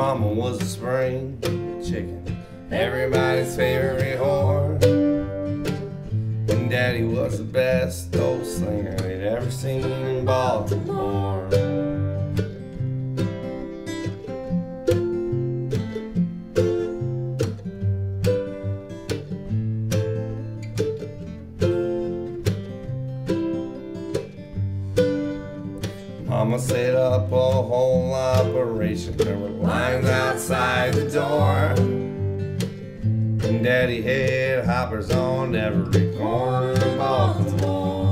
Mama was a spring chicken, everybody's favorite whore. And Daddy was the best old slinger they'd ever seen in Baltimore. Mama set up a whole operation. There were lines outside the door, and Daddy had hoppers on every corner of Baltimore.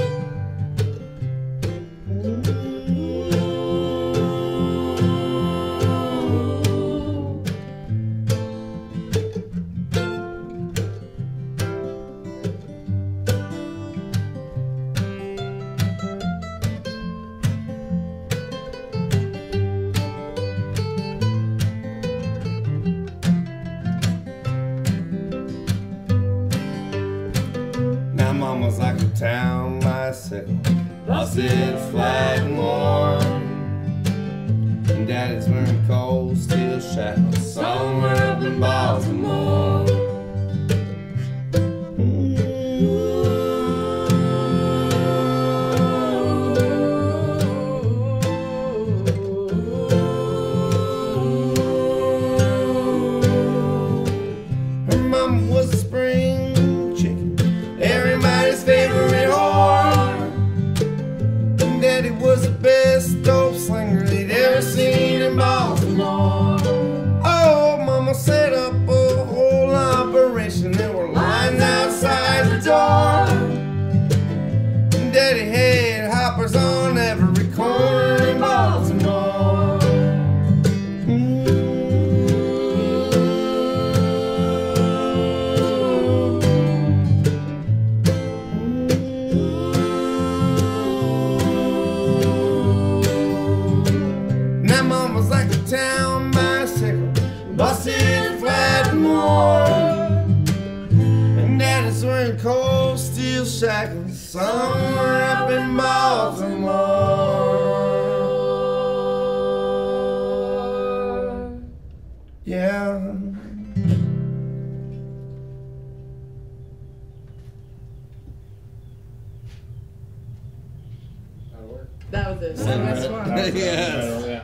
Mama's like a town bicycle, busted flat and worn. And Daddy's wearing cold steel shackles somewhere up in Baltimore. Her mama was a spring chicken, everybody's favorite whore. And Daddy was the best dope slinger they'd ever seen in Baltimore. Oh, Mama set up a whole operation. There were lines outside the door, and Daddy had hoppers on every corner in Baltimore. Mama's like a town bicycle, busted flat and worn. And Daddy's wearing cold steel shackles somewhere up in Baltimore. Yeah. That was it. So that's one. Yes.